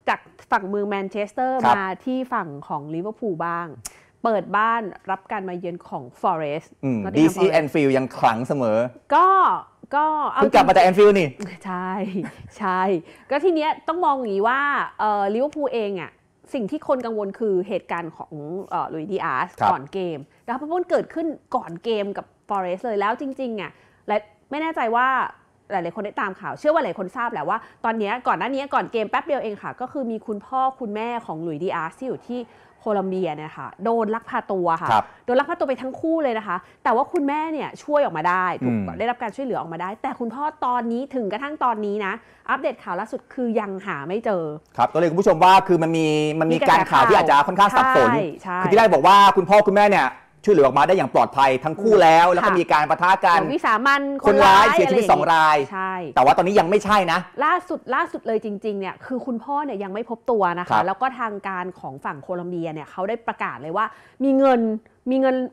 จากฝั่งเมืองแมนเชสเตอร์มาที่ฝั่งของลิเวอร์พูลบ้างเปิดบ้านรับการมาเยือนของ Forest DC Anfield ยังขลังเสมอก็เพิ่งกลับมาจาก Anfield นี่ใช่ก็ทีเนี้ยต้องมองอย่างนี้ว่าลิเวอร์พูลเองอ่ะสิ่งที่คนกังวลคือเหตุการณ์ของลุยส์ ดิอาสก่อนเกมนะคะเพราะมันเกิดขึ้นก่อนเกมกับ Forest เลยแล้วจริงๆอ่ะและไม่แน่ใจว่าหลายๆคนได้ตามข่าวเชื่อว่าหลายคนทราบแหละว่าตอนนี้ก่อนหน้านี้ก่อนเกมแป๊บเดียวเองค่ะก็คือมีคุณพ่อคุณแม่ของลุยส์ ดิอาสที่อยู่ที่โคลัมเบียเนี่ยค่ะโดนลักพาตัวค่ะโดนลักพาตัวไปทั้งคู่เลยนะคะแต่ว่าคุณแม่เนี่ยช่วยออกมาได้ได้รับการช่วยเหลือออกมาได้แต่คุณพ่อตอนนี้ถึงกระทั่งตอนนี้นะอัปเดตข่าวล่าสุดคือยังหาไม่เจอครับก็เลยคุณผู้ชมว่าคือมันมีการข่าวที่อาจจะค่อนข้างสับสนคือที่แรกบอกว่าคุณพ่อคุณแม่เนี่ยช่วยเหลือออกมาได้อย่างปลอดภัยทั้งคู่แล้วก็มีการปะทะกันวิสามันคนร้ายเสียชีวิต2 รายแต่ว่าตอนนี้ยังไม่ใช่นะล่าสุดเลยจริงๆเนี่ยคือคุณพ่อเนี่ยยังไม่พบตัวนะคะแล้วก็ทางการของฝั่งโคลัมเบียเนี่ยเขาได้ประกาศเลยว่ามีเงิน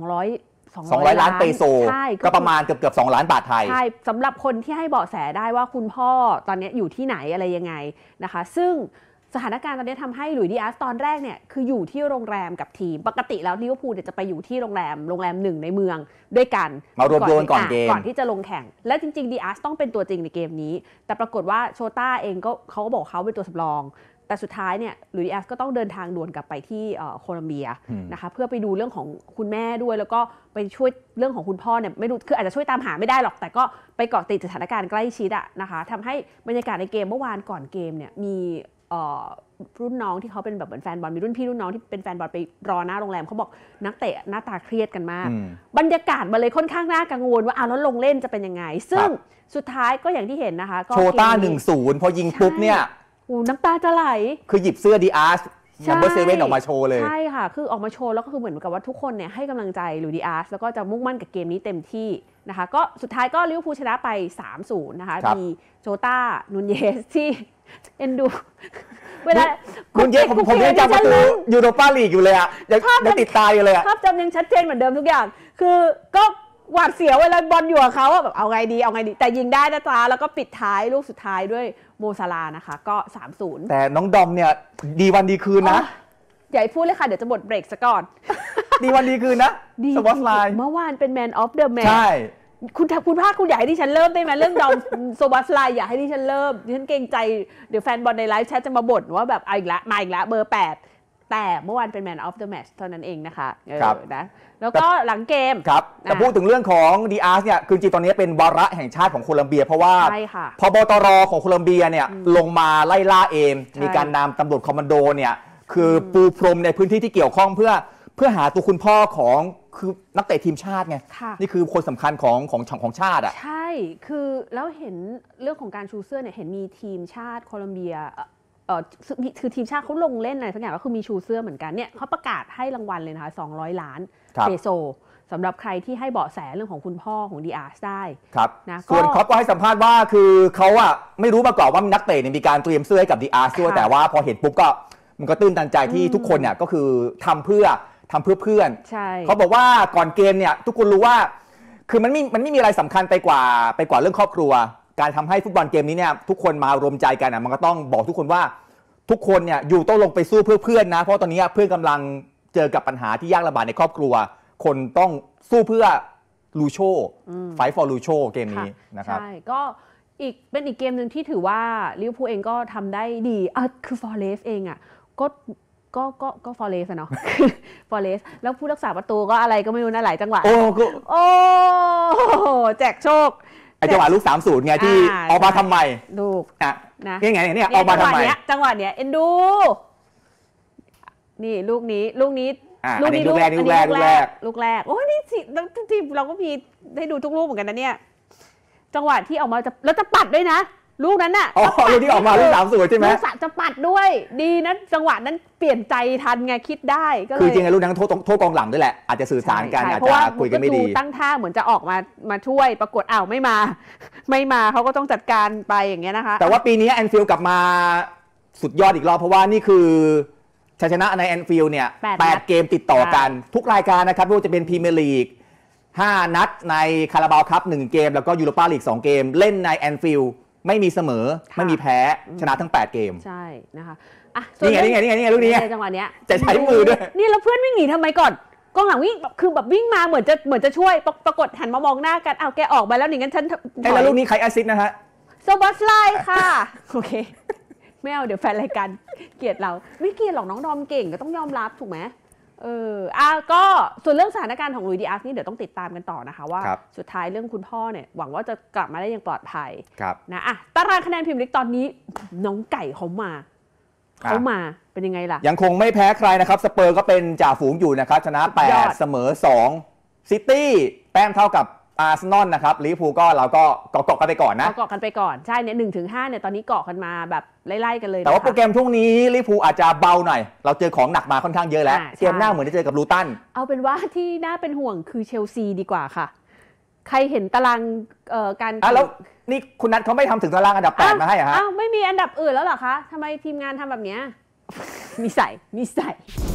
200 ล้านเปโซก็ประมาณเกือบ2 ล้านบาทไทยใช่สำหรับคนที่ให้เบาะแสได้ว่าคุณพ่อตอนนี้อยู่ที่ไหนอะไรยังไงนะคะซึ่งสถานการณ์ตอนนี้ทำให้ลุยส์ ดิอาสตอนแรกเนี่ยคืออยู่ที่โรงแรมกับทีมปกติแล้วลิเวอร์พูลจะไปอยู่ที่โรงแรมหนึ่งในเมืองด้วยกันมารวมตัวก่อนเกมก่อนที่จะลงแข่งและจริงๆ ดิอาสต้องเป็นตัวจริงในเกมนี้แต่ปรากฏว่าโชต้าเองเขาก็บอกเขาเป็นตัวสำรองแต่สุดท้ายเนี่ยลุยส์ ดิอาสก็ต้องเดินทางด่วนกลับไปที่โคลัมเบียนะคะเพื่อไปดูเรื่องของคุณแม่ด้วยแล้วก็ไปช่วยเรื่องของคุณพ่อเนี่ยไม่รู้คืออาจจะช่วยตามหาไม่ได้หรอกแต่ก็ไปเกาะติดสถานการณ์ใกล้ชิดอะนะคะทำให้บรรยากาศในเกมเมื่อวานก่อนเกมเนี่ยมีรุ่นน้องที่เขาเป็นแบบเหมือนแฟนบอลมีรุ่นพี่รุ่นน้องที่เป็นแฟนบอลไปรอหน้าโรงแรมเขาบอกนักเตะหน้าตาเครียดกันมากบรรยากาศมันเลยค่อนข้างน่ากังวลว่าแล้วลงเล่นจะเป็นยังไงซึ่งสุดท้ายก็อย่างที่เห็นนะคะโชต้า 1-0 พอยิงปุ๊บเนี่ยน้ำตาจะไหลคือหยิบเสื้อดิอาสนัมเบอร์7ออกมาโชว์เลยใช่ค่ะคือออกมาโชว์แล้วก็คือเหมือนกับว่าทุกคนเนี่ยให้กำลังใจลุยส์ ดิอาสแล้วก็จะมุ่งมั่นกับเกมนี้เต็มที่นะคะก็สุดท้ายก็ลิเวอร์พูลชนะไป 3-0 นะคะมีโชต้านูนเยสที่เอ็นดูเวลาคุณเยสผมยังจำประตูยูโรปาลีกอยู่เลยอ่ะยังติดตาอยู่เลยอ่ะภาพจำยังชัดเจนเหมือนเดิมทุกอย่างคือก็หวาดเสียวเวลาบอลอยู่กับเขาแบบเอาไงดีแต่ยิงได้นะจ๊ะแล้วก็ปิดท้ายลูกสุดท้ายด้วยโมซาลานะคะก็ 3-0 แต่น้องดอมเนี่ยดีวันดีคืนนะอย่าพูดเลยค่ะเดี๋ยวจะหมดเบรกซะก่อนดีวันดีคืนนะสปอตไลน์เมื่อวานเป็น Man of the Match ใช่คุณภาคคุณอยากให้ดิฉันเริ่มได้ไหมเรื่องดอมโซบัสไลน์อยากให้ดิฉันเริ่มดิฉันเกรงใจเดี๋ยวแฟนบอลในไลฟ์แชทจะมาบ่นว่าแบบมาอีกแล้วเบอร์8แต่เมื่อวานเป็น Man of the Match เท่านั้นเองนะคะนะแล้วก็หลังเกมครับแต่พูดถึงเรื่องของดิอาสเนี่ยคือจริงตอนนี้เป็นวาระแห่งชาติของโคลัมเบียเพราะว่าพบตรของโคลัมเบียเนี่ยลงมาไล่ล่าเองมีการนำตำรวจคอมมานโดเนี่ยคือปูพรมในพื้นที่ที่เกี่ยวข้องเพื่อหาตัวคุณพ่อของคือนักเตะทีมชาติไงนี่คือคนสำคัญของชาติอ่ะใช่คือแล้วเห็นเรื่องของการชูเสื้อเนี่ยเห็นมีทีมชาติโคลัมเบียคือทีมชาติเขาลงเล่นอะไรสักอย่างก็คือมีชูเสื้อเหมือนกันเนี่ยเขาประกาศให้รางวัลเลยนะคะ200 ล้านเปโซสำหรับใครที่ให้เบาะแสเรื่องของคุณพ่อของดิอาสได้ครับนะส่วนเขาก็ให้สัมภาษณ์ว่าคือเขาอะไม่รู้มาก่อนว่านักเตะมีการเตรียมเสื้อให้กับดิอาสด้วยแต่ว่าพอเห็นปุ๊บก็มันก็ตื้นตันใจที่ทุกคนเนี่ยก็คือทำเพื่อเพื่อนเขาบอกว่าก่อนเกมเนี่ยทุกคนรู้ว่าคือมันไม่มีอะไรสำคัญไปกว่าเรื่องครอบครัวการทำให้ฟุตบอลเกมนี้เนี่ยทุกคนมารวมใจกันมันก็ต้องบอกทุกคนว่าทุกคนเนี่ยต้องลงไปสู้เพื่อเพื่อนนะเพราะตอนนี้เพื่อนกำลังเจอกับปัญหาที่ยากลำบากในครอบครัวคนต้องสู้เพื่อลูโชไฟฟอร์ลูโชเกมนี้นะครับใช่ก็เป็นอีกเกมหนึ่งที่ถือว่าลิเวอร์พูลเองก็ทำได้ดีคือฟอร์เรสเองอ่ะก็ฟอร์เรสเนาะฟอร์เรสแล้วผู้รักษาประตูก็อะไรก็ไม่รู้นะหลายจังหวะโอ้แจกโชคไอจังหวะลูก 3-0 ไงที่ออกมาทำไมลูกนะนี่ไงเนี่ยออกมาทำไมจังหวะเนี้ยเอ็นดูนี่ลูกนี้ลูกแรกโอ้ยนี่สิทีมเราก็มีให้ดูทุกลูกเหมือนกันนะเนี่ยจังหวะที่ออกมาแล้วจะปัดด้วยนะลูกนั้นน่ะลูกที่ออกมาลูก 3-0 ใช่ไหมลูกจะปัดด้วยดีนะจังหวะนั้นเปลี่ยนใจทันไงคิดได้ก็เลยคือจริงๆลูกนั้นโทษกองหลังด้วยแหละอาจจะสื่อสารกันอาจจะคุยกันไม่ดีตั้งท่าเหมือนจะออกมาช่วยปรากฏไม่มาเขาก็ต้องจัดการไปอย่างเงี้ยนะคะแต่ว่าปีนี้แอนฟิลด์กลับมาสุดยอดอีกรอบเพราะว่านี่คือชัยชนะในแอนฟิลด์เนี่ย8 เกมติดต่อกันทุกรายการนะครับไม่ว่าจะเป็นพรีเมียร์ลีก5 นัดในคาราบาวคัพ1 เกมแล้วก็ยูโรปาลีก2 เกมเล่นในแอนฟิลด์ไม่มีเสมอไม่มีแพ้ชนะทั้ง8เกมใช่นะคะอ่ะนี่ไงลูกนี้จังหวะเนี้ยจะใช้มือด้วยนี่แล้วเพื่อนวิ่งหนีทำไมก่อนกองหลังวิ่งคือแบบวิ่งมาเหมือนจะช่วยปรากฏหันมามองหน้ากันอ้าวแกออกไปแล้วนี่งั้นฉันแล้วลูกนี้ใครแอสซิสต์นะฮะโซบัสไลค่ะโอเคไม่เอาเดี๋ยวแฟนรายการเกลียดเราไม่เกลียดหรอกน้องดอมเก่งก็ต้องยอมรับถูกไหมก็ส่วนเรื่องสถานการณ์ของลุยส์ ดิอาสนี่เดี๋ยวต้องติดตามกันต่อนะคะว่าสุดท้ายเรื่องคุณพ่อเนี่ยหวังว่าจะกลับมาได้อย่างปลอดภัยนะตารางคะแนนพรีเมียร์ลีกตอนนี้น้องไก่เขามาเป็นยังไงล่ะยังคงไม่แพ้ใครนะครับสเปอร์ก็เป็นจ่าฝูงอยู่นะครับชนะ8เสมอ2ซิตี้แต้มเท่ากับอาร์เซนอลนะครับลิเวอร์พูลก็เราก็เกาะกันไปก่อนนะเกาะกันไปก่อนใช่เนี่ย1-5เนี่ยตอนนี้เกาะกันมาแบบไล่ๆกันเลยแต่ว่าโปรแกรมช่วงนี้ลิเวอร์พูลอาจจะเบาหน่อยเราเจอของหนักมาค่อนข้างเยอะแล้วเกมหน้าเหมือนจะเจอกับลูตันเอาเป็นว่าที่น่าเป็นห่วงคือเชลซีดีกว่าค่ะใครเห็นตารางการแล้วนี่คุณนัทเขาไม่ทำถึงตารางอันดับ8มาให้เหรอฮะไม่มีอันดับอื่นแล้วเหรอคะทำไมทีมงานทำแบบนี้นิสัย